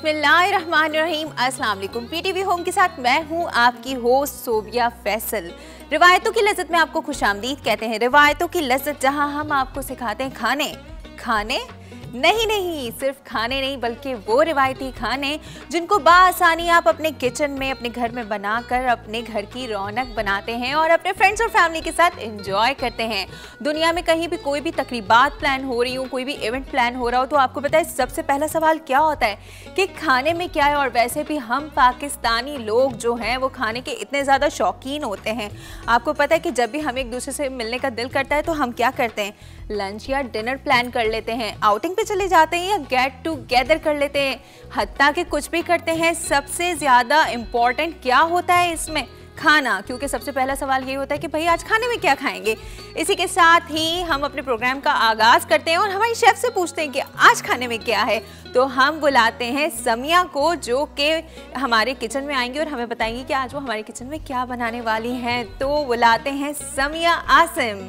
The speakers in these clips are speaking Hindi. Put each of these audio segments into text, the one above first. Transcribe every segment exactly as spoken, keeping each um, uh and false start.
बिस्मिल्लाहिर्रहमानिर्रहीम। अस्सलाम वालेकुम। पीटीवी होम के साथ मैं हूं आपकी होस्ट सोबिया फैसल। रिवायतों की लज्जत में आपको खुशामदीद कहते हैं। रिवायतों की लज्जत जहां हम आपको सिखाते हैं खाने खाने नहीं नहीं सिर्फ खाने नहीं बल्कि वो रिवायती खाने जिनको बाआसानी आप अपने किचन में अपने घर में बनाकर अपने घर की रौनक बनाते हैं और अपने फ्रेंड्स और फैमिली के साथ एंजॉय करते हैं। दुनिया में कहीं भी कोई भी तकरीबात प्लान हो रही हो, कोई भी इवेंट प्लान हो रहा हो, तो आपको पता है सबसे पहला सवाल क्या होता है कि खाने में क्या है। और वैसे भी हम पाकिस्तानी लोग जो हैं वो खाने के इतने ज़्यादा शौकीन होते हैं। आपको पता है कि जब भी हम एक दूसरे से मिलने का दिल करता है तो हम क्या करते हैं, लंच या डिनर प्लान कर लेते हैं, आउटिंग पे चले जाते हैं या गेट टुगेदर कर लेते हैं, हत्ता कि कुछ भी करते हैं। सबसे ज़्यादा इम्पॉर्टेंट क्या होता है इसमें? खाना, क्योंकि सबसे पहला सवाल ये होता है कि भाई आज खाने में क्या खाएंगे। इसी के साथ ही हम अपने प्रोग्राम का आगाज़ करते हैं और हमारी शेफ़ से पूछते हैं कि आज खाने में क्या है। तो हम बुलाते हैं समिया को जो कि हमारे किचन में आएंगी और हमें बताएंगी कि आज वो हमारे किचन में क्या बनाने वाली हैं। तो बुलाते हैं समिया आसिम।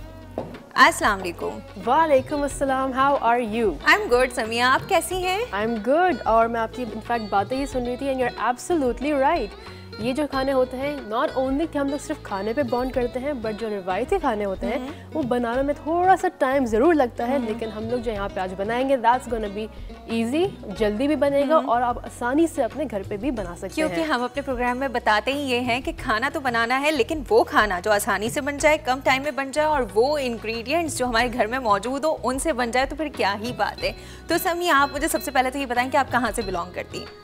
अस्सलाम वालेकुम। वालेकुम अस्सलाम। How are you? I am good Samia, आप कैसी हैं? I am good. और मैं आपकी इनफैक्ट बातें ही सुन रही थी and you are absolutely right. ये जो खाने होते हैं नॉट ओनली कि हम लोग सिर्फ खाने पे बॉन्ड करते हैं, बट जो रिवायती खाने होते हैं वो बनाने में थोड़ा सा टाइम ज़रूर लगता है, लेकिन हम लोग जो यहाँ पे आज बनाएंगे दैट्स गोना बी इजी, जल्दी भी बनेगा और आप आसानी से अपने घर पे भी बना सकते क्योंकि हैं। क्योंकि हम अपने प्रोग्राम में बताते ही ये हैं कि खाना तो बनाना है, लेकिन वो खाना जो आसानी से बन जाए, कम टाइम में बन जाए और वो इंग्रेडिएंट्स जो हमारे घर में मौजूद हो उनसे बन जाए तो फिर क्या ही बात है। तो समिया, आप मुझे सबसे पहले तो ये बताएं कि आप कहाँ से बिलोंग करती हैं?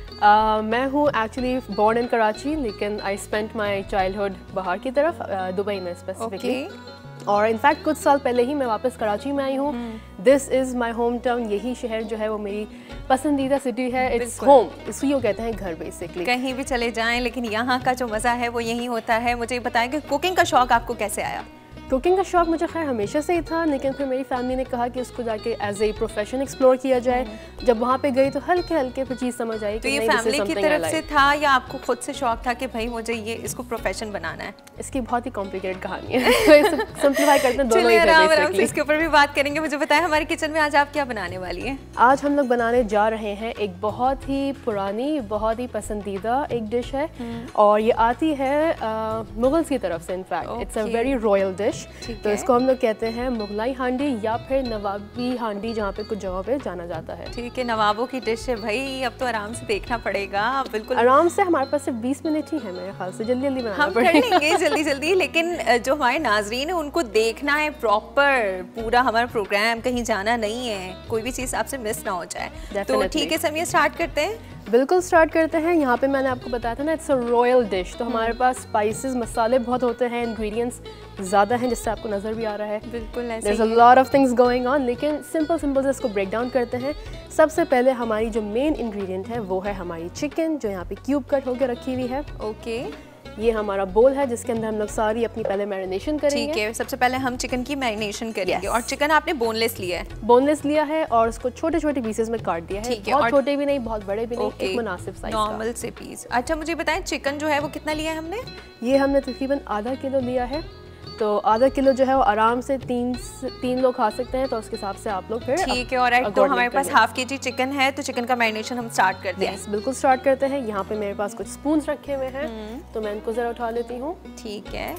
Uh, मैं हूँ एक्चुअली बोर्न इन कराची, लेकिन आई स्पेंट माई चाइल्डहुड बाहर की तरफ, uh, दुबई में स्पेसिफिकली। okay. और इनफैक्ट कुछ साल पहले ही मैं वापस कराची में आई हूँ। This is my home town. यही शहर जो है वो मेरी पसंदीदा सिटी है। इट्स होम, इसको कहते हैं घर बेसिकली। कहीं भी चले जाएं लेकिन यहाँ का जो मज़ा है वो यही होता है। मुझे बताएं कि कुकिंग का शौक़ आपको कैसे आया? कुकिंग का शौक़ मुझे खैर हमेशा से ही था, लेकिन फिर मेरी फैमिली ने कहा कि उसको जाके एज ए प्रोफेशन एक्सप्लोर किया जाए। जब वहाँ पे गई तो हल्के हल्के फिर चीज़ समझ आई। तो ये फैमिली की तरफ से था या आपको खुद से शौक़ था कि भाई मुझे ये इसको प्रोफेशन बनाना है? इसकी बहुत ही कॉम्प्लिकेटेड कहानी है, तो सिंप्लीफाई करते हैं दोनों ही आराम से इसके ऊपर भी बात करेंगे। मुझे बताएं हमारे किचन में आज आप क्या बनाने वाली हैं? आज हम लोग बनाने जा रहे हैं एक बहुत ही पुरानी, बहुत ही पसंदीदा एक डिश है और ये आती है मुगल्स की तरफ से। In fact it's a very royal dish. तो इसको हम लोग कहते हैं मुगलाई हांडी या फिर नवाबी हांडी, जहाँ पे कुछ जगहों पे जाना जाता है। ठीक है, नवाबों की डिश है भाई, अब तो आराम से देखना पड़ेगा। बिल्कुल आराम से, हमारे पास सिर्फ बीस मिनट ही है मेरे ख्याल से, जल्दी जल्दी बनाना हम कर लेंगे जल्दी जल्दी। लेकिन जो हमारे नाजरीन है उनको देखना है प्रॉपर पूरा हमारा प्रोग्राम, कहीं जाना नहीं है, कोई भी चीज़ आपसे मिस ना हो जाए। तो ठीक है समिया, स्टार्ट करते हैं। बिल्कुल स्टार्ट करते हैं। यहाँ पे मैंने आपको बताया था ना, इट्स अ रॉयल डिश, तो हमारे पास स्पाइसेस, मसाले बहुत होते हैं, इंग्रेडिएंट्स ज़्यादा हैं, जिससे आपको नज़र भी आ रहा है। बिल्कुल ऐसे there is a lot of things going on, लेकिन सिंपल सिंपल से इसको ब्रेक डाउन करते हैं। सबसे पहले हमारी जो मेन इंग्रेडिएंट है वो है हमारी चिकन, जो यहाँ पे क्यूब कट होकर रखी हुई है। ओके, ये हमारा बोल है जिसके अंदर हम लोग सारी अपनी पहले मैरिनेशन करेंगे। ठीक है, सबसे पहले हम चिकन की मैरिनेशन करेंगे। yes. और चिकन आपने बोनलेस लिया है? बोनलेस लिया है और उसको छोटे छोटे पीसेस में काट दिया है। ठीक है, बहुत और छोटे भी नहीं, बहुत बड़े भी नहीं, okay. एक मुनासिब साइज का, नॉर्मल से पीस। अच्छा मुझे बताएं चिकन जो है वो कितना लिया है हमने? ये हमने तकरीबन आधा किलो लिया है। तो आधा किलो जो है वो आराम से तीन तीन लोग खा सकते हैं, तो उसके हिसाब से आप लोग फिर ठीक है। और राइट, तो हमारे पास हाफ के जी चिकन है, तो चिकन का मैरिनेशन हम स्टार्ट करते हैं। yes, बिल्कुल स्टार्ट करते हैं। यहाँ पे मेरे पास कुछ स्पून्स रखे हुए हैं, तो मैं इनको ज़रा उठा लेती हूँ। ठीक है,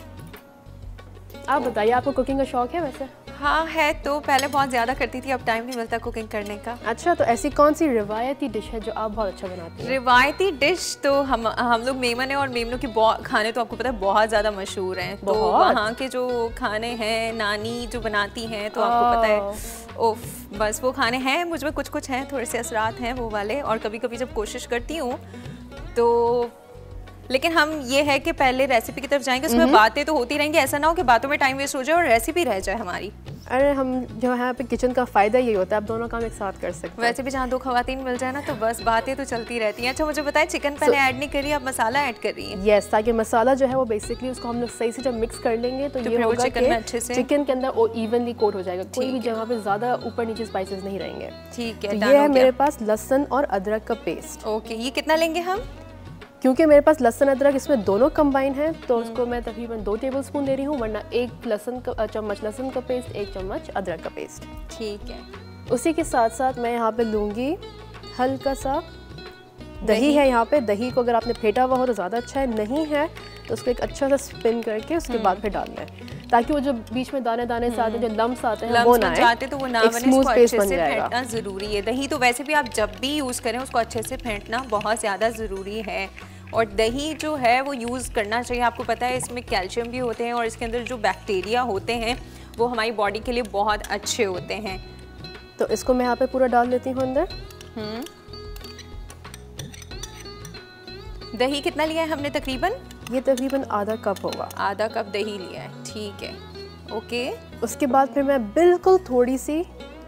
आप बताइए, आपको कुकिंग का शौक है? वैसे हाँ है, तो पहले बहुत ज़्यादा करती थी, अब टाइम नहीं मिलता कुकिंग करने का। अच्छा, तो ऐसी कौन सी रिवायती डिश है जो आप बहुत अच्छा बनाती हैं? रिवायती डिश तो हम हम लोग मेमन है और मेमनों के खाने तो आपको पता है बहुत ज़्यादा मशहूर हैं। तो वहाँ के जो खाने हैं नानी जो बनाती हैं तो आपको पता है, ओफ बस वो खाने हैं। मुझ में कुछ कुछ हैं, थोड़े से असरात हैं वो वाले, और कभी कभी जब कोशिश करती हूँ तो, लेकिन हम ये है कि पहले रेसिपी की तरफ जाएंगे, उसमें बातें तो होती रहेंगी, ऐसा ना हो कि बातों में टाइम वेस्ट हो जाए और रेसिपी रह जाए हमारी। अरे हम जो यहाँ पे किचन का फ़ायदा यही होता है, आप दोनों काम एक साथ कर सकते हैं। वैसे भी जहाँ दो खवातीन मिल जाए ना तो बस बातें तो चलती रहती हैं। अच्छा मुझे बताएं, चिकन पहले ऐड so, नहीं करी, आप मसाला ऐड कर रही हैं? यस, ताकि मसाला जो है वो बेसिकली उसको हम लोग सही से जब मिक्स कर लेंगे तो, तो ये होगा चिकन में अच्छे से चिकन के अंदर वो इवनली कोट हो जाएगा, कोई भी जगह पे ज़्यादा ऊपर नीचे स्पाइसेस नहीं रहेंगे। ठीक है, ये है मेरे पास लहसुन और अदरक का पेस्ट। ओके, ये कितना लेंगे हम? क्योंकि मेरे पास लहसुन अदरक इसमें दोनों कंबाइन है, तो उसको मैं तकरीबन दो टेबलस्पून दे रही हूँ, वरना एक लहसुन का चम्मच लहसुन का पेस्ट, एक चम्मच अदरक का पेस्ट। ठीक है, उसी के साथ साथ मैं यहाँ पे लूँगी हल्का सा दही है यहाँ पे, दही को अगर आपने फेंटा हुआ हो तो ज़्यादा अच्छा है, नहीं है तो उसको एक अच्छा सा स्पिन करके उसके बाद फिर डालना है, ताकि वो जो बीच में दाने दाने से आते हैं, जो लम्स आते हैं वो ना आए, तो वो ना एक बने, स्मूथ इसको पेस्ट अच्छे बन से जाएगा। फेंटना ज़रूरी है। दही तो वैसे भी आप जब भी यूज़ करें उसको अच्छे से फेंटना बहुत ज़्यादा ज़रूरी है। और दही जो है वो यूज़ करना चाहिए। आपको पता है इसमें कैल्शियम भी होते हैं और इसके अंदर जो बैक्टीरिया होते हैं वो हमारी बॉडी के लिए बहुत अच्छे होते हैं। तो इसको मैं यहाँ पे पूरा डाल लेती हूँ अंदर। हम्म दही कितना लिया है हमने? तकरीबन ये तकरीबन आधा कप होगा। आधा कप दही लिया है, ठीक है, ओके। उसके बाद फिर मैं बिल्कुल थोड़ी सी,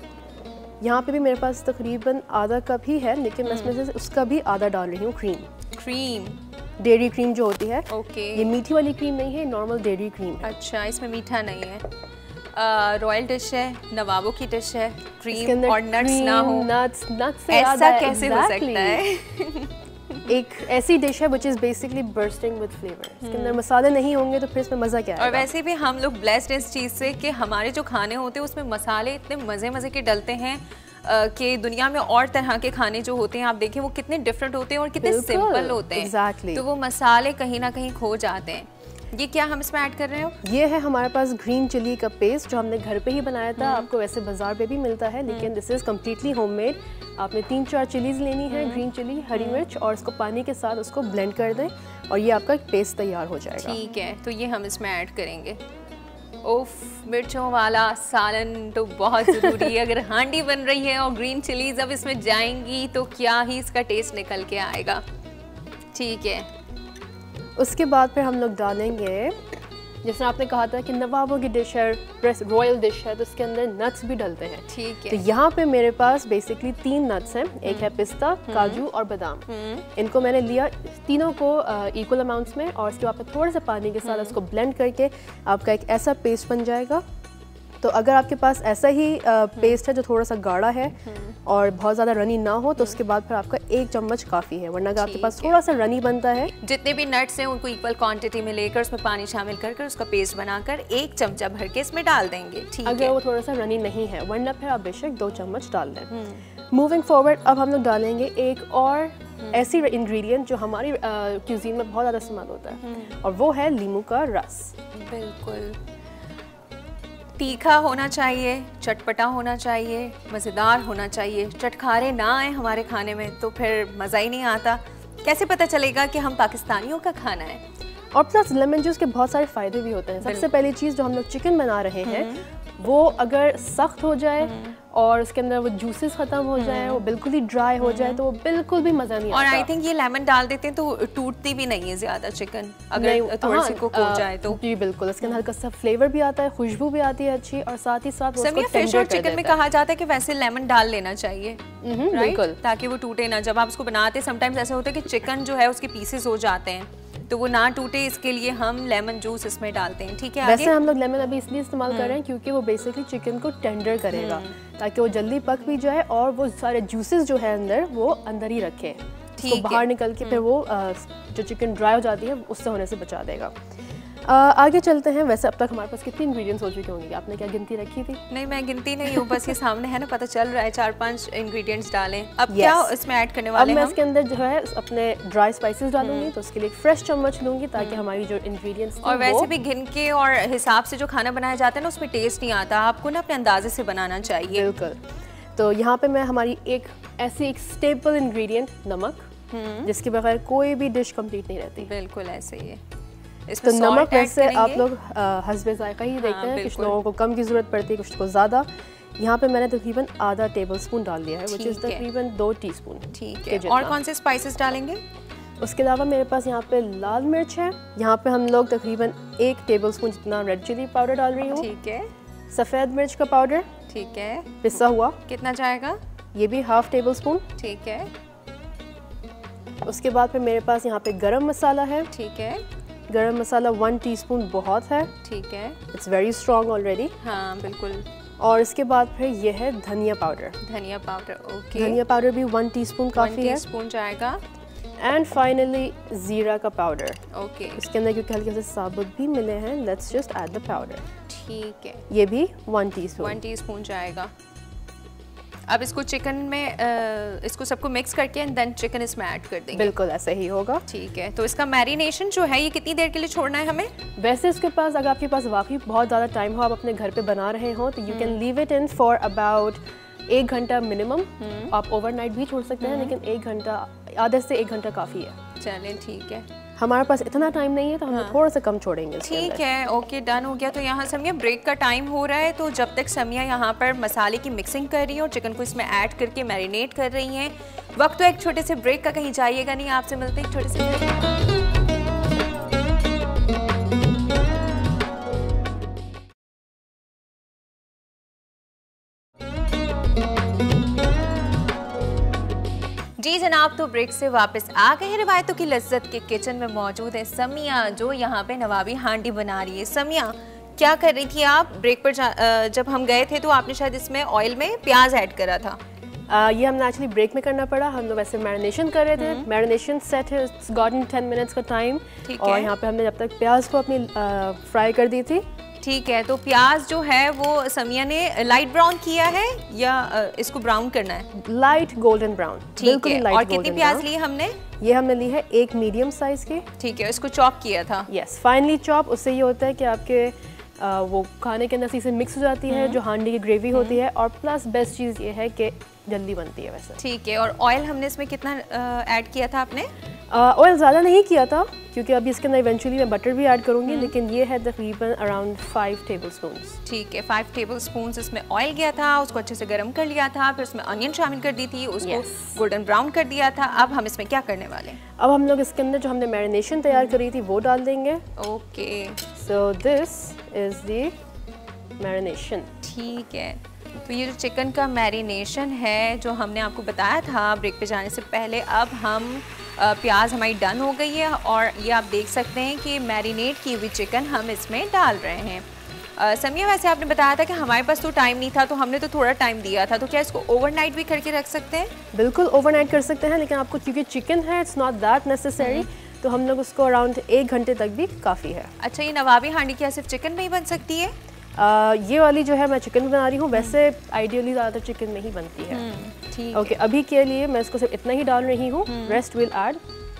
यहाँ पे भी मेरे पास तकरीबन आधा कप ही है, लेकिन मैं इसमें से उसका भी आधा डाल रही हूँ क्रीम। क्रीम, डेयरी क्रीम जो होती है। ओके। ये मीठी वाली क्रीम नहीं है, नॉर्मल डेयरी क्रीम है। अच्छा, इसमें मीठा नहीं है। रॉयल डिश है, नवाबों की डिश है, क्रीम और नट्स ना हो। नट्स नट्स से ऐसा कैसे हो सकता है? एक ऐसी डिश है which is basically bursting with flavor। इसके अंदर मसाले नहीं होंगे तो फिर इसमें मज़ा क्या आएगा। और वैसे भी हम लोग ब्लेस्ड इस चीज़ से कि हमारे जो खाने होते हैं उसमें मसाले इतने मज़े मज़े के डलते हैं कि दुनिया में और तरह के खाने जो होते हैं आप देखें वो कितने डिफरेंट होते हैं और कितने सिंपल होते हैं। exactly। तो वो मसाले कहीं ना कहीं खो जाते हैं। ये क्या हम इसमें ऐड कर रहे हो? ये है हमारे पास ग्रीन चिली का पेस्ट जो हमने घर पे ही बनाया था। आपको वैसे बाजार पे भी मिलता है, लेकिन दिस इज़ कम्प्लीटली होममेड। आपने तीन चार चिलीज लेनी है, ग्रीन चिली, हरी मिर्च, और उसको पानी के साथ उसको ब्लेंड कर दें और ये आपका एक पेस्ट तैयार हो जाएगा। ठीक है, तो ये हम इसमें ऐड करेंगे। ओफ, मिर्चों वाला सालन तो बहुत ज़रूरी है। अगर हांडी बन रही है और ग्रीन चिलीज अब इसमें जाएंगी तो क्या ही इसका टेस्ट निकल के आएगा। ठीक है, उसके बाद फिर हम लोग डालेंगे, जैसे आपने कहा था कि नवाबों की डिश है, रॉयल डिश है, तो उसके अंदर नट्स भी डलते हैं। ठीक है। तो यहाँ पे मेरे पास बेसिकली तीन नट्स हैं। एक है पिस्ता, काजू और बादाम। इनको मैंने लिया तीनों को इक्वल अमाउंट्स में, और इसके बाद थोड़े से पानी के साथ उसको ब्लेंड करके आपका एक ऐसा पेस्ट बन जाएगा। तो अगर आपके पास ऐसा ही पेस्ट है जो थोड़ा सा गाढ़ा है और बहुत ज़्यादा रनी ना हो तो उसके बाद फिर आपका एक चम्मच काफ़ी है, वरना अगर आपके पास थोड़ा सा रनी बनता है, जितने भी नट्स हैं उनको इक्वल क्वांटिटी में लेकर उसमें पानी शामिल कर कर उसका पेस्ट बनाकर एक चमचा भर के इसमें डाल देंगे। ठीक है, अगर वो थोड़ा सा रनी नहीं है, वरना फिर आप बेशक दो चम्मच डाल दें। मूविंग फॉरवर्ड, अब हम लोग डालेंगे एक और ऐसी इंग्रेडिएंट जो हमारी क्यूजीन में बहुत ज़्यादा इस्तेमाल होता है, और वो है नींबू का रस। बिल्कुल, तीखा होना चाहिए, चटपटा होना चाहिए, मज़ेदार होना चाहिए। चटखारे ना आए हमारे खाने में तो फिर मज़ा ही नहीं आता। कैसे पता चलेगा कि हम पाकिस्तानियों का खाना है? और प्लस लेमन जूस के बहुत सारे फ़ायदे भी होते हैं। सबसे पहली चीज़, जो हम लोग चिकन बना रहे हैं वो अगर सख्त हो जाए और उसके अंदर वो जूसेस खत्म हो जाए, वो बिल्कुल ही ड्राई हो जाए, तो वो बिल्कुल भी मज़ा नहीं आता। और आई थिंक ये लेमन डाल देते हैं तो टूटती भी नहीं है ज़्यादा चिकन, अगर थोड़ी सी कुक हो जाए तो। जी बिल्कुल, इसके अंदर हल्का सा फ्लेवर भी आता है, खुशबू भी आती है अच्छी, और साथ ही साथ वो फिश और चिकन में कहा जाता है कि वैसे लेमन डाल लेना चाहिए, बिल्कुल, ताकि वो टूटे ना। जब आप उसको बनाते हैं समटाइम्स ऐसा होता है कि चिकन जो है उसके पीसेस हो जाते हैं, तो वो ना टूटे इसके लिए हम लेमन जूस इसमें डालते हैं। ठीक है, वैसे हम लोग लेमन अभी इसलिए इस्तेमाल कर रहे हैं क्योंकि वो बेसिकली चिकन को टेंडर करेगा, ताकि वो जल्दी पक भी जाए और वो सारे जूसेस जो है अंदर वो अंदर ही रखे, तो बाहर निकल के फिर वो जो चिकन ड्राई हो जाती है उससे होने से बचा देगा। आ, आगे चलते हैं। वैसे अब तक हमारे पास कितनी इंग्रेडिएंट्स हो चुके होंगे? आपने क्या गिनती रखी थी? नहीं, मैं गिनती नहीं हूँ, बस ये सामने है ना, पता चल रहा है चार पांच इंग्रेडिएंट्स डालें। अब yes. क्या इसमें ऐड करने वाले हैं? अब मैं इसके अंदर जो है अपने ड्राई स्पाइसेस डालूंगी, तो उसके लिए एक फ्रेश चम्मच लूंगी ताकि हमारी जो इंग्रेडिएंट्स, और वैसे भी गिन के और हिसाब से जो खाना बनाया जाता है ना उसमें टेस्ट नहीं आता, आपको ना अपने अंदाजे से बनाना चाहिए। बिल्कुल। तो यहाँ पे मैं हमारी एक ऐसी एक स्टेपल इंग्रेडिएंट, नमक, जिसके बगैर कोई भी डिश कंप्लीट नहीं रहती। बिल्कुल ऐसे ही है। तो नमक वैसे आप लोग हस्बे जायका ही देखते हैं, कुछ लोगों को कम की ज़रूरत पड़ती है, कुछ को ज़्यादा। यहाँ पे मैंने तकरीबन आधा टेबल स्पून डाल दिया है, विच इज़ तकरीबन दो टीस्पून। ठीक है, और कौन से स्पाइसेस डालेंगे? उसके अलावा मेरे पास यहाँ पे लाल मिर्च है, यहाँ पे हम लोग तकरीबन एक टेबल स्पून जितना रेड चिली पाउडर डाल रही हूँ। ठीक है। सफ़ेद मिर्च का पाउडर, ठीक है, पिसा हुआ, कितना जाएगा? ये भी हाफ टेबल स्पून। ठीक है। उसके बाद फिर मेरे पास यहाँ पे गरम मसाला है। ठीक है। गरम मसाला वन टीस्पून बहुत है। ठीक है, इट्स वेरी स्ट्रॉन्ग ऑलरेडी। हाँ बिल्कुल। और इसके बाद फिर ये है धनिया पाउडर। धनिया पाउडर, ओके। धनिया पाउडर भी वन टीस्पून काफ़ी है। टीस्पून जाएगा। एंड फाइनली जीरा का पाउडर, ओके। इसके अंदर क्योंकि हल्के से साबुत भी मिले हैं, let's just add the powder. ठीक है, ये भी वन टीस्पून। वन टीस्पून जाएगा। अब इसको चिकन में uh, इसको सबको मिक्स करके एंड देन चिकन इसमें ऐड कर देंगे। बिल्कुल ऐसे ही होगा। ठीक है, तो इसका मैरिनेशन जो है ये कितनी देर के लिए छोड़ना है हमें? वैसे इसके पास अगर आपके पास वाकई बहुत ज़्यादा टाइम हो, आप अपने घर पे बना रहे हो, तो you can leave it in for about एक घंटा मिनिमम। आप ओवरनाइट भी छोड़ सकते हैं, लेकिन एक घंटा, आधे से एक घंटा काफ़ी है। चलें ठीक है, हमारे पास इतना टाइम नहीं है तो हम हाँ। थोड़ा सा कम छोड़ेंगे। ठीक है, ओके डन हो गया। तो यहाँ समिया ब्रेक का टाइम हो रहा है, तो जब तक समिया यहाँ पर मसाले की मिक्सिंग कर रही है और चिकन को इसमें ऐड करके मैरिनेट कर रही हैं, वक्त तो एक छोटे से ब्रेक का, कहीं जाइएगा नहीं, आपसे मिलते हैं एक छोटे से ब्रेक। जी जनाब, तो ब्रेक से वापस आ गए हैं। रिवायतों की लज्जत के किचन में मौजूद है समिया, जो यहाँ पे नवाबी हांडी बना रही है। समिया, क्या कर रही थी आप? ब्रेक पर जब हम गए थे तो आपने शायद इसमें ऑयल में प्याज ऐड करा था। uh, ये हमने एक्चुअली ब्रेक में करना पड़ा, हम लोग वैसे मैरिनेशन कर रहे थे। मैरिनेशन सेट है, इट्स गॉटन टेन मिनट्स का टाइम, और यहाँ पे हमने जब तक प्याज को अपनी फ्राई uh, कर दी थी। ठीक है, तो प्याज जो है वो समिया ने लाइट ब्राउन किया है या इसको ब्राउन करना है? Light golden brown. ठीक है, और कितनी प्याज ली हमने? ये हमने ली है एक मीडियम साइज की। ठीक है, इसको चॉप किया था? Yes, finally chop. उससे ये होता है कि आपके आ, वो खाने के अंदर से मिक्स हो जाती है, जो हांडी की ग्रेवी होती है, और प्लस बेस्ट चीज़ ये है कि जल्दी बनती है वैसे। ठीक है, और ऑयल हमने इसमें कितना ऐड किया था आपने? ऑयल ज़्यादा नहीं किया था, क्योंकि अभी इसके अंदर इवेंचुअली मैं बटर भी ऐड करूँगी, लेकिन ये है तकरीबन अराउंड फाइव टेबल स्पून्स। ठीक है, फाइव टेबल स्पून्स इसमें ऑयल गया था, उसको अच्छे से गर्म कर लिया था, फिर उसमें अनियन शामिल कर दी थी, उसको गोल्डन ब्राउन कर दिया था। अब हम इसमें क्या करने वाले? अब हम लोग इसके अंदर जो हमने मैरिनेशन तैयार करी थी वो डाल देंगे। Okay, so this is the marination. ठीक है, तो ये जो चिकन का मैरिनेशन है जो हमने आपको बताया था ब्रेक पे जाने से पहले, अब हम प्याज हमारी डन हो गई है, और ये आप देख सकते हैं कि मैरिनेट की हुई चिकन हम इसमें डाल रहे हैं। समिया, वैसे आपने बताया था कि हमारे पास तो टाइम नहीं था, तो हमने तो थोड़ा टाइम दिया था, तो क्या इसको ओवरनाइट भी करके रख सकते हैं? बिल्कुल ओवरनाइट कर सकते हैं, लेकिन आपको क्योंकि चिकन है इट्स नॉट दैट नेसेसरी, तो हम लोग उसको अराउंड एक घंटे तक भी काफ़ी है। अच्छा, ये नवाबी हांडी क्या सिर्फ चिकन में ही बन सकती है? Uh, ये वाली जो है मैं चिकन बना रही हूँ, वैसे आइडियली ज़्यादातर चिकन में ही बनती है। ठीक ओके, अभी के लिए मैं इसको सिर्फ इतना ही डाल रही हूँ, रेस्ट विल ऐड।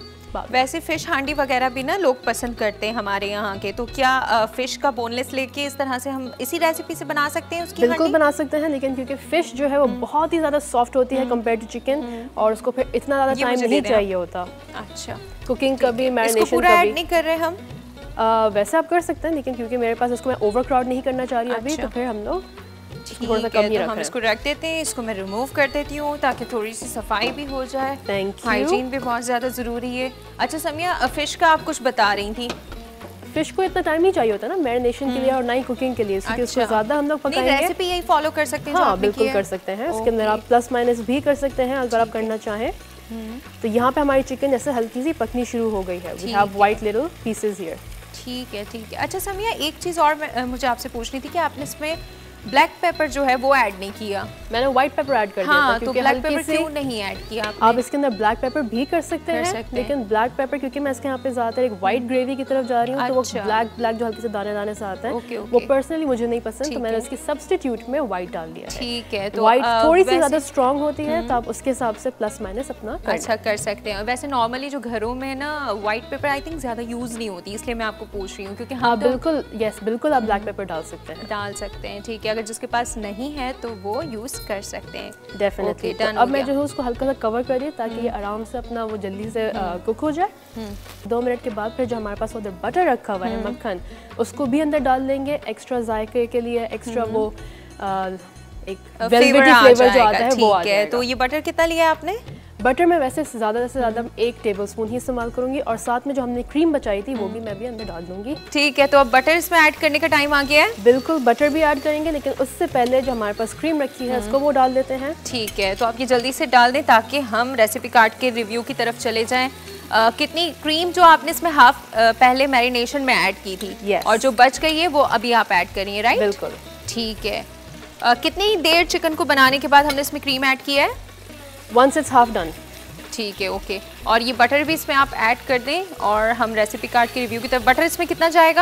वैसे फ़िश हांडी वगैरह भी ना लोग पसंद करते हैं हमारे यहाँ के, तो क्या फ़िश का बोनलेस लेके इस तरह से हम इसी रेसिपी से बना सकते हैं उसकी? बिल्कुल बना सकते हैं, लेकिन क्योंकि फ़िश जो है वो बहुत ही ज़्यादा सॉफ्ट होती है कंपेयर टू चिकन, और उसको फिर इतना ज़्यादा टाइम नहीं चाहिए होता। अच्छा, कुकिंग कभी मैरिनेशन पूरा ऐड नहीं कर रहे हम? Uh, वैसे आप कर सकते हैं, लेकिन क्योंकि मेरे पास इसको मैं ओवर क्राउड नहीं करना चाह रही अभी, अच्छा। तो फिर हम लोग थोड़ा सा कम ही रख हम इसको रख देते हैं। इसको मैं रिमूव कर देती हूँ ताकि थोड़ी सी सफाई भी हो जाए। Thank you. हाइजीन भी बहुत ज़्यादा ज़रूरी है। अच्छा समिया, फ़िश का आप कुछ बता रही थी। फिश को इतना टाइम नहीं चाहिए होता ना मैरिनेशन के लिए और ना ही कुकिंग के लिए, इसलिए उसको ज़्यादा हम लोग पकाएंगे। रेसिपी यही फॉलो कर सकते हैं? हाँ बिल्कुल कर सकते हैं। इसके अंदर आप प्लस माइनस भी कर सकते हैं अगर आप करना चाहें। तो यहाँ पे हमारी चिकन जैसे हल्की सी पकनी शुरू हो गई है। We have white little pieces here. ठीक है ठीक है। अच्छा समिया, एक चीज़ और मुझे आपसे पूछनी थी कि आपने इसमें ब्लैक पेपर जो है वो ऐड नहीं किया। मैंने व्हाइट पेपर ऐड कर दिया हाँ, था, तो ब्लैक पेपर क्यों नहीं ऐड किया आपने? आप इसके अंदर ब्लैक पेपर भी कर सकते हैं, सकते लेकिन हैं। ब्लैक पेपर क्योंकि मैं इसके यहाँ पे ज़्यादातर एक व्हाइट ग्रेवी की तरफ जा रही हूँ, अच्छा। तो वो ब्लैक ब्लैक जो हल्के से दाने दाने से आता है, ओके, ओके। वो पर्सनली मुझे नहीं पसंद, तो मैंने इसकी सब्स्टिट्यूट में व्हाइट डाल दिया है। ठीक है, तो व्हाइट थोड़ी सी ज़्यादा स्ट्रॉन्ग होती है, तो आप उसके हिसाब से प्लस माइनस अपना अच्छा कर सकते हैं। वैसे नॉर्मली जो घरों में ना व्हाइट पेपर आई थिंक ज़्यादा यूज़ नहीं होती, इसलिए मैं आपको पूछ रही हूँ। क्योंकि हाँ बिल्कुल, यस बिल्कुल आप ब्लैक पेपर डाल सकते हैं डाल सकते हैं ठीक है। अगर जिसके पास नहीं है तो वो यूज़ कर सकते हैं। डेफिनेटली। तो अब मैं जो है उसको हल्का सा कवर कर रही ताकि ये आराम से अपना वो जल्दी से कुक हो जाए। दो मिनट के बाद फिर जो हमारे पास उधर बटर रखा हुआ है मक्खन, उसको भी अंदर डाल देंगे एक्स्ट्रा जायके के लिए, एक्स्ट्रा वो आ, एक वेलवेटी फ्लेवर जो आता है वो आ जाएगा। तो ये बटर कितना लिया है आपने? बटर में वैसे ज़्यादा से ज़्यादा एक टेबलस्पून ही इस्तेमाल करूंगी, और साथ में जो हमने क्रीम बचाई थी वो भी मैं भी अंदर डाल दूंगी। ठीक है, तो अब बटर इसमें ऐड करने का टाइम आ गया है। बिल्कुल बटर भी ऐड करेंगे, लेकिन उससे पहले जो हमारे पास क्रीम रखी है उसको वो डाल देते हैं। ठीक है, तो आप ये जल्दी से डाल दें ताकि हम रेसिपी कार्ड के रिव्यू की तरफ चले जाएं। Uh, कितनी क्रीम जो आपने इसमें हाफ uh, पहले मैरिनेशन में ऐड की थी, yes. और जो बच गई है वो अभी आप ऐड करिए, राइट? बिल्कुल। ठीक है, uh, कितनी देर चिकन को बनाने के बाद हमने इसमें क्रीम ऐड किया है? Once it's half done. ठीक है, ओके। और ये बटर भी इसमें आप ऐड कर दें, और हम रेसिपी कार्ड के रिव्यू की तरफ। बटर इसमें कितना जाएगा?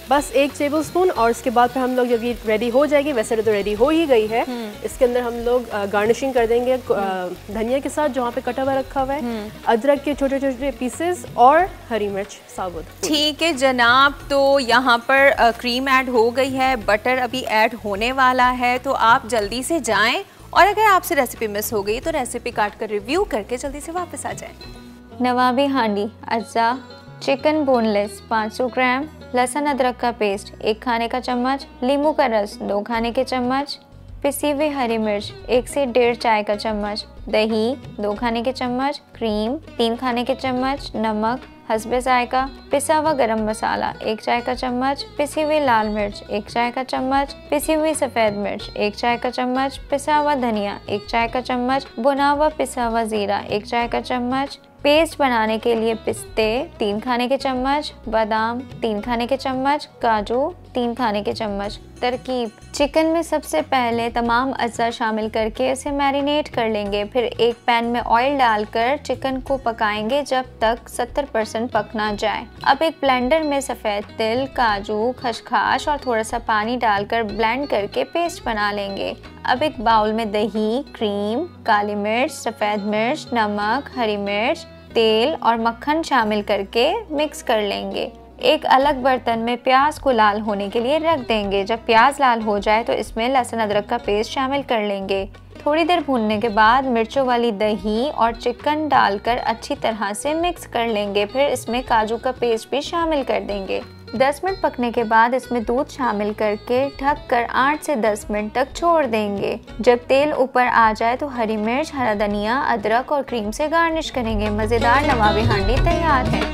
बस एक टेबल स्पून। और इसके बाद फिर हम लोग जब ये रेडी हो जाएगी, वैसे तो रेडी हो ही गई है, इसके अंदर हम लोग गार्निशिंग कर देंगे धनिया के साथ जो वहाँ पे कटा हुआ रखा हुआ है, अदरक के छोटे छोटे पीसेस और हरी मिर्च साबुत। ठीक है जनाब, तो यहाँ पर आ, क्रीम ऐड हो गई है, बटर अभी ऐड होने वाला है, तो आप जल्दी से जाएं और अगर आपसे रेसिपी मिस हो गई तो रेसिपी काट कर रिव्यू करके जल्दी से वापस आ जाएं। नवाबी हांडी अज्जा, चिकन बोनलेस पाँच सौ ग्राम, लहसुन अदरक का पेस्ट एक खाने का चम्मच, नींबू का रस दो खाने के चम्मच, पिसी हुई हरी मिर्च एक से डेढ़ चाय का चम्मच, दही दो खाने के चम्मच, क्रीम तीन खाने के चम्मच, नमक हस्बे जायका, पिसा हुआ गरम मसाला एक चाय का चम्मच, पिसी हुई लाल मिर्च एक चाय का चम्मच, पिसी हुई सफ़ेद मिर्च एक चाय का चम्मच, पिसा हुआ धनिया एक चाय का चम्मच, भुना हुआ पिसा हुआ ज़ीरा एक चाय का चम्मच, पेस्ट बनाने के लिए पिस्ते तीन खाने के चम्मच, बादाम तीन खाने के चम्मच, काजू तीन खाने के चम्मच। तरकीब: चिकन में सबसे पहले तमाम अज्जा शामिल करके इसे मैरिनेट कर लेंगे। फिर एक पैन में ऑयल डालकर चिकन को पकाएंगे जब तक सत्तर परसेंट पक ना जाए। अब एक ब्लेंडर में सफ़ेद तिल, काजू, खसखस और थोड़ा सा पानी डालकर ब्लेंड करके पेस्ट बना लेंगे। अब एक बाउल में दही, क्रीम, काली मिर्च, सफ़ेद मिर्च, नमक, हरी मिर्च, तेल और मक्खन शामिल करके मिक्स कर लेंगे। एक अलग बर्तन में प्याज को लाल होने के लिए रख देंगे। जब प्याज लाल हो जाए तो इसमें लहसुन अदरक का पेस्ट शामिल कर लेंगे। थोड़ी देर भूनने के बाद मिर्चों वाली दही और चिकन डालकर अच्छी तरह से मिक्स कर लेंगे। फिर इसमें काजू का पेस्ट भी शामिल कर देंगे। दस मिनट पकने के बाद इसमें दूध शामिल करके ढक कर आठ से दस मिनट तक छोड़ देंगे। जब तेल ऊपर आ जाए तो हरी मिर्च, हरा धनिया, अदरक और क्रीम से गार्निश करेंगे। मज़ेदार नवाबी हांडी तैयार है।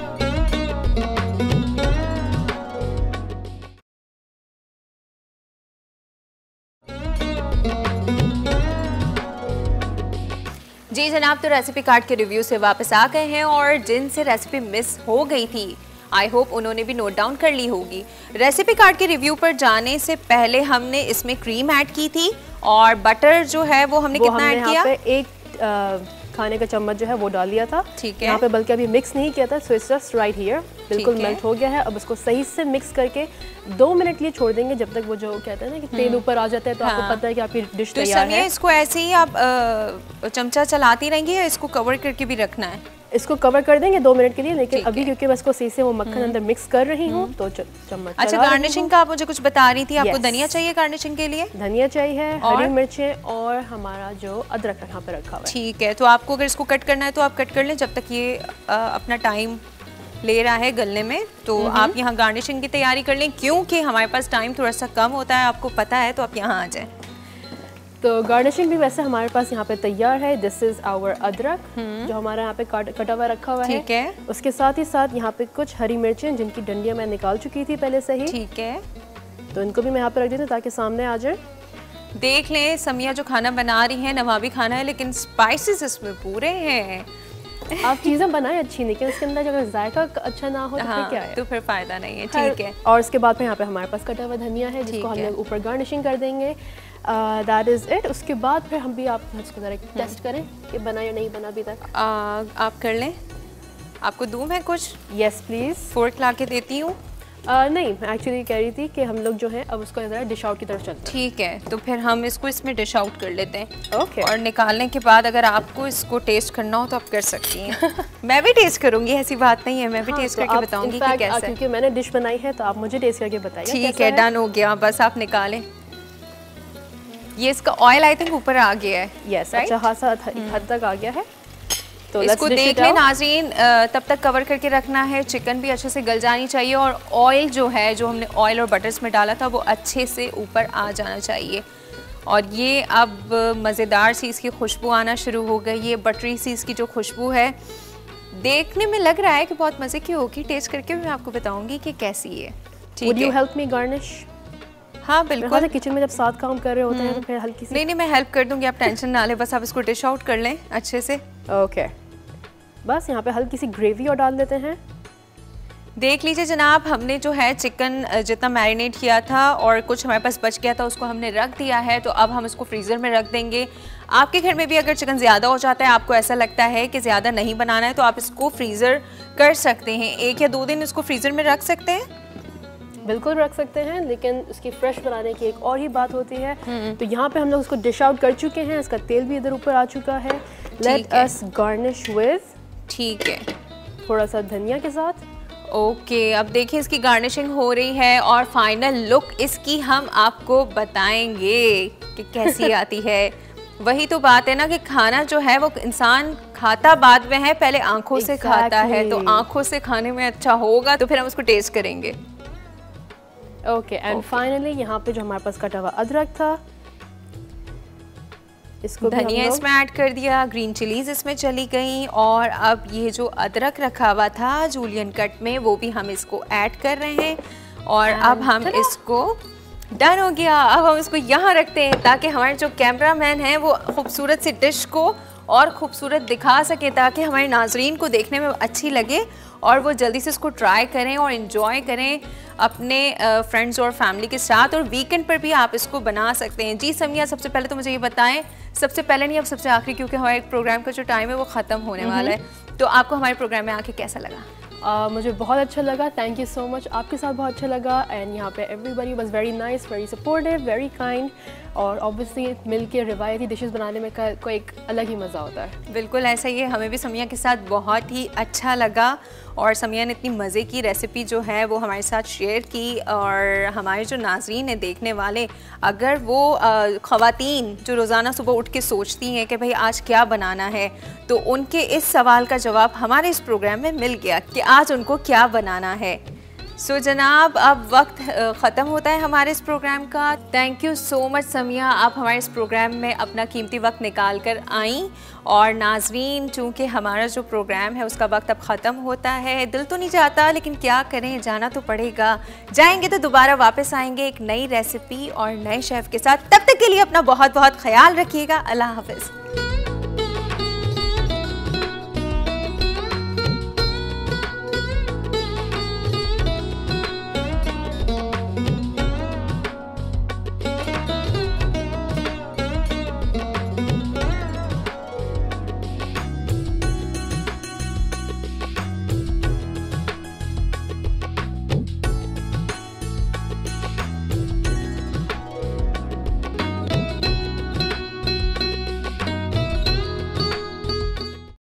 जी जनाब, तो रेसिपी कार्ड के रिव्यू से वापस आ गए हैं और जिनसे रेसिपी मिस हो गई थी आई होप उन्होंने भी नोट डाउन कर ली होगी। रेसिपी कार्ड के रिव्यू पर जाने से पहले हमने इसमें क्रीम ऐड की थी और बटर जो है वो हमने वो कितना ऐड किया? पे एक आ, खाने का चम्मच जो है वो डाल दिया था। ठीक है, यहाँ पे बल्कि अभी मिक्स नहीं किया था, so it's just right here, बिल्कुल मेल्ट हो गया है। अब उसको सही से मिक्स करके दो मिनट के लिए छोड़ देंगे, जब तक वो जो कहते हैं ना कि तेल ऊपर आ जाता है तो हाँ। आपको पता है कि आपकी डिश तो तैयार है। इसको ऐसे ही आप आ, चमचा चलाती रहेंगी या इसको कवर करके भी रखना है? इसको कवर कर देंगे दो मिनट के लिए, लेकिन अभी क्योंकि मैं इसको सही से वो मक्खन अंदर मिक्स कर रही हूँ तो चम्मच। अच्छा, गार्निशिंग का आप मुझे कुछ बता रही थी, आपको धनिया चाहिए गार्निशिंग के लिए? धनिया चाहिए, हरी मिर्चें और हमारा जो अदरक यहाँ पे रखा हुआ है। ठीक है, तो आपको अगर इसको कट करना है तो आप कट कर लें जब तक ये आ, अपना टाइम ले रहा है गलने में। तो आप यहाँ गार्निशिंग की तैयारी कर लें क्योंकि हमारे पास टाइम थोड़ा सा कम होता है, आपको पता है, तो आप यहाँ आ जाएं। तो गार्निशिंग भी वैसे हमारे पास यहाँ पे तैयार है। दिस इज आवर अदरक जो हमारा यहाँ पे कटा हुआ रखा हुआ है। ठीक है, उसके साथ ही साथ यहाँ पे कुछ हरी मिर्चें जिनकी डंडियाँ मैं निकाल चुकी थी पहले से ही। ठीक है, तो इनको भी मैं यहाँ पे रख देती हूँ ताकि सामने आ जाए। देख लें, समिया जो खाना बना रही है नवाबी खाना है लेकिन स्पाइसेस इसमें पूरे हैं। आप चीज़ें बनाएं अच्छी, लेकिन इसके अंदर अगर जायका अच्छा ना हो तो हाँ, फिर क्या है, तो फिर फायदा नहीं है। ठीक है, और इसके बाद में यहाँ पे हमारे पास कटा हुआ धनिया है जिसको हम लोग ऊपर गार्निशिंग कर देंगे। That is it. उसके बाद फिर हम भी आप इसको जरा टेस्ट करें कि बना या नहीं बना अभी तक। आ, आप कर लें, आपको दूं मैं कुछ? Yes please. फोर्क ला के देती हूँ। Uh, नहीं, मैं एक्चुअली कह रही थी कि हम लोग जो है अब उसको ज़रा डिश आउट की तरफ चलते हैं। ठीक है, तो फिर हम इसको इसमें डिश आउट कर लेते हैं। Okay okay. और निकालने के बाद अगर आपको इसको टेस्ट करना हो तो आप कर सकती हैं। मैं भी टेस्ट करूंगी, ऐसी बात नहीं है, मैं भी हाँ, टेस्ट तो करके बताऊंगी कि कैसा है। क्योंकि मैंने डिश बनाई है तो आप मुझे टेस्ट करके बताइए। ठीक है, डन हो गया, बस आप निकालें। ये इसका ऑयल आई थिंक ऊपर आ गया है। यस, अच्छा खासा हद तक आ गया है। तो इसको देख लें नाज़रीन, तब तक कवर करके रखना है। चिकन भी अच्छे से गल जानी चाहिए और ऑयल जो है, जो हमने ऑयल और बटर में डाला था वो अच्छे से ऊपर आ जाना चाहिए। और ये अब मज़ेदार सी इसकी खुशबू आना शुरू हो गई। ये बटरी सी इसकी जो खुशबू है देखने में लग रहा है कि बहुत मज़े की होगी। टेस्ट करके मैं आपको बताऊंगी कि कैसी है। Would you help me garnish? हाँ बिल्कुल। किचन में जब साथ काम कर रहे होते हैं तो फिर हल्की सी। नहीं नहीं, मैं हेल्प कर दूंगी, आप टेंशन ना लें, बस आप इसको डिश आउट कर लें अच्छे से। ओके, बस यहाँ पे हल्की सी ग्रेवी और डाल देते हैं। देख लीजिए जनाब, हमने जो है चिकन जितना मैरिनेट किया था और कुछ हमारे पास बच गया था उसको हमने रख दिया है। तो अब हम इसको फ्रीज़र में रख देंगे। आपके घर में भी अगर चिकन ज़्यादा हो जाता है, आपको ऐसा लगता है कि ज़्यादा नहीं बनाना है, तो आप इसको फ्रीज़र कर सकते हैं। एक या दो दिन इसको फ्रीज़र में रख सकते हैं। बिल्कुल रख सकते हैं, लेकिन उसकी फ्रेश बनाने की एक और ही बात होती है। तो यहाँ पे हम लोग उसको डिश आउट कर चुके हैं, इसका तेल भी इधर ऊपर आ चुका है। लेट अस गार्निश विद, ठीक है, थोड़ा सा धनिया के साथ। ओके okay, अब देखिए इसकी गार्निशिंग हो रही है और फाइनल लुक इसकी हम आपको बताएंगे कि कैसी आती है। वही तो बात है ना कि खाना जो है वो इंसान खाता बाद में है, पहले आंखों exactly. से खाता है, तो आंखों से खाने में अच्छा होगा तो फिर हम उसको टेस्ट करेंगे। ओके एंड फाइनली यहाँ पे जो हमारे पास कटा हुआ अदरक था, इसको धनिया इसमें ऐड कर दिया, ग्रीन चिलीज इसमें चली गई, और अब ये जो अदरक रखा हुआ था जूलियन कट में वो भी हम इसको ऐड कर रहे हैं। और अब हम इसको, डन हो गया, अब हम इसको यहाँ रखते हैं ताकि हमारे जो कैमरामैन हैं वो खूबसूरत सी डिश को और खूबसूरत दिखा सके, ताकि हमारे नाजरीन को देखने में अच्छी लगे और वो जल्दी से इसको ट्राई करें और इन्जॉय करें अपने फ्रेंड्स और फैमिली के साथ। और वीकेंड पर भी आप इसको बना सकते हैं। जी समिया, सबसे पहले तो मुझे ये बताएं, सबसे पहले नहीं अब सबसे आखिरी, क्योंकि हमारे प्रोग्राम का जो टाइम है वो ख़त्म होने वाला है, तो आपको हमारे प्रोग्राम में आके कैसा लगा? Uh, मुझे बहुत अच्छा लगा, थैंक यू सो मच, आपके साथ बहुत अच्छा लगा। एंड यहाँ पे everybody was very nice, very supportive, very kind, और ऑब्वियसली मिल के रिवायती डिशेस बनाने में का, को एक अलग ही मज़ा होता है। बिल्कुल ऐसा ही है, हमें भी समिया के साथ बहुत ही अच्छा लगा, और समिया ने इतनी मज़े की रेसिपी जो है वो हमारे साथ शेयर की। और हमारे जो नाजरीन हैं देखने वाले, अगर वो ख़वातीन जो रोज़ाना सुबह उठ के सोचती हैं कि भाई आज क्या बनाना है, तो उनके इस सवाल का जवाब हमारे इस प्रोग्राम में मिल गया कि आज उनको क्या बनाना है। सो so, जनाब, अब वक्त ख़त्म होता है हमारे इस प्रोग्राम का। Thank you so much Samiya, आप हमारे इस प्रोग्राम में अपना कीमती वक्त निकाल कर आईं। और नाजरीन, चूँकि हमारा जो प्रोग्राम है उसका वक्त अब ख़त्म होता है, दिल तो नहीं चाहता लेकिन क्या करें, जाना तो पड़ेगा। जाएंगे तो दोबारा वापस आएंगे एक नई रेसिपी और नए शेफ़ के साथ। तब तक के लिए अपना बहुत बहुत ख्याल रखिएगा। अल्लाह हाफ़िज़।